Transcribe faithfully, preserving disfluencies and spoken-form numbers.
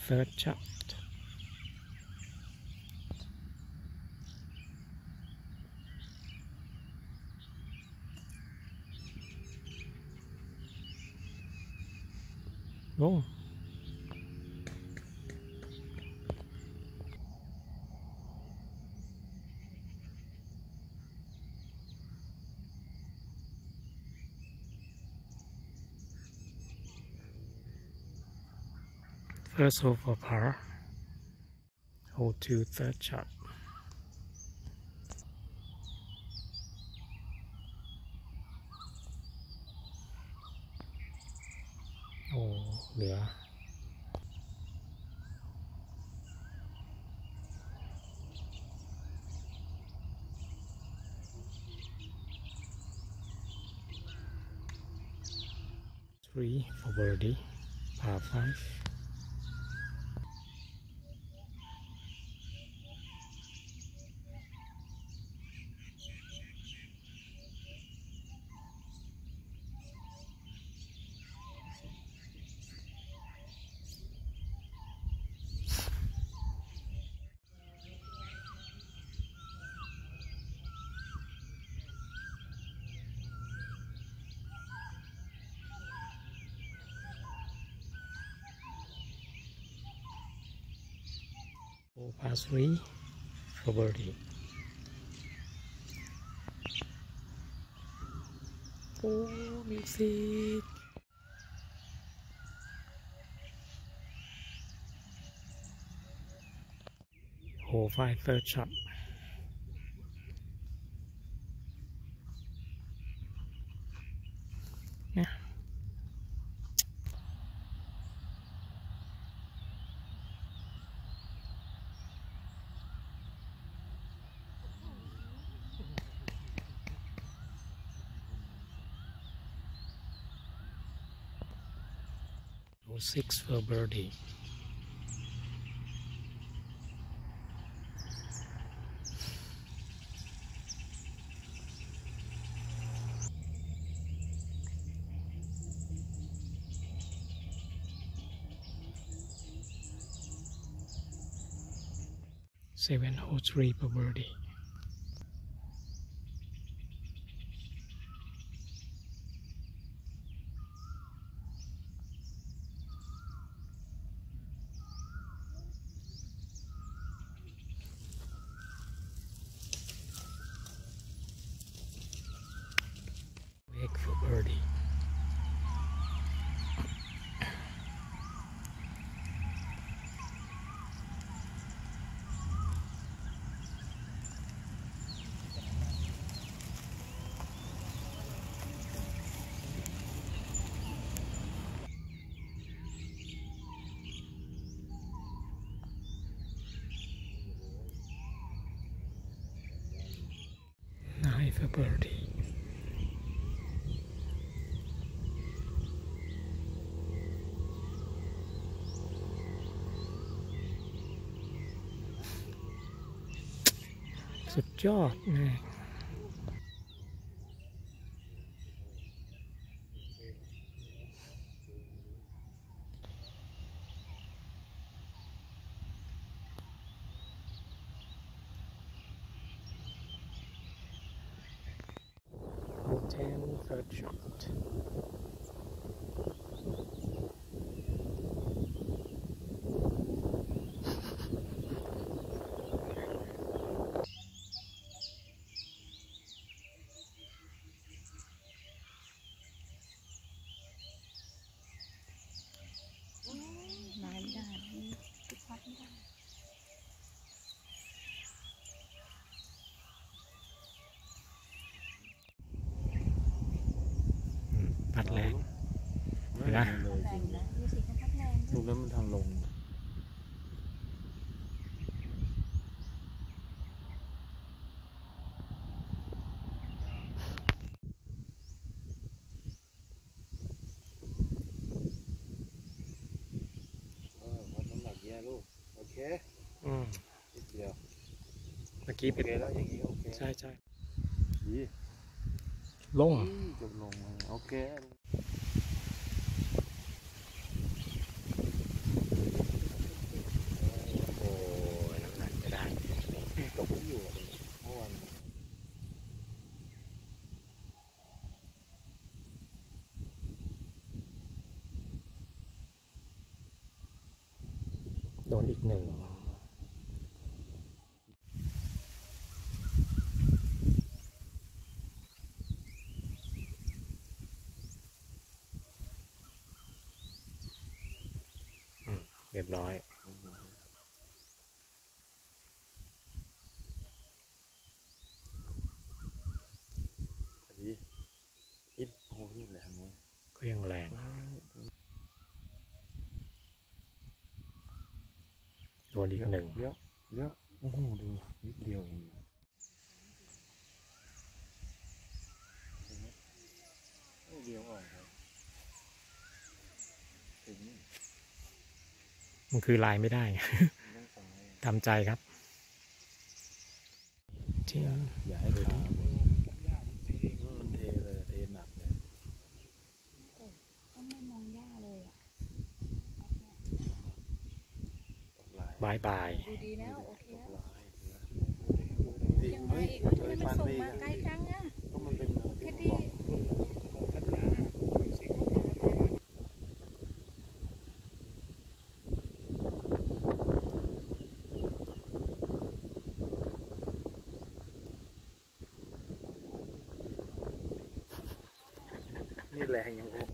third shot. Oh. First hole for par. Hole two, third shot. Oh, yeah. Three for birdie, par five. Oh, par three for birdie. Oh, music. Hole five, third shot. Yeah. Hole six for birdie. Seven hole three for birdie. Eight for birdie. Nine for birdie. Good job, man. ten, third shot. Bắt lên. Thấy đó. Lúc đó mình thằng lùng.โอเคอืมนิดเดียวเมื่อกี้เป็นแล้วอย่างนี้โอเคใช่ใช่ดีลงจบลงโอเคหนึ่งเรียบร้อยดีอิดโอ้ยแหลมเว้ยก็ยังแรงโดนอีกหนึ่งเยอะเยอะโอ้โหดูนิดเดียวเองนิดเดียวออกครับถึงมันคือลายไม่ได้ต้องตายตามใจครับจริงอย่าให้ขามันเทเลยเทหนักเลยก็ไม่มองย่าเลยอ่ะบายบายดูดีแล้วโอเคแล้วยัยัง งไงไงอีอีกกทำทำไมไมมัมัน นส่ส่งงมามาไกไกลลจัจังงอ่ะก็มันเป็นแค่ที่นี่แรงยังไง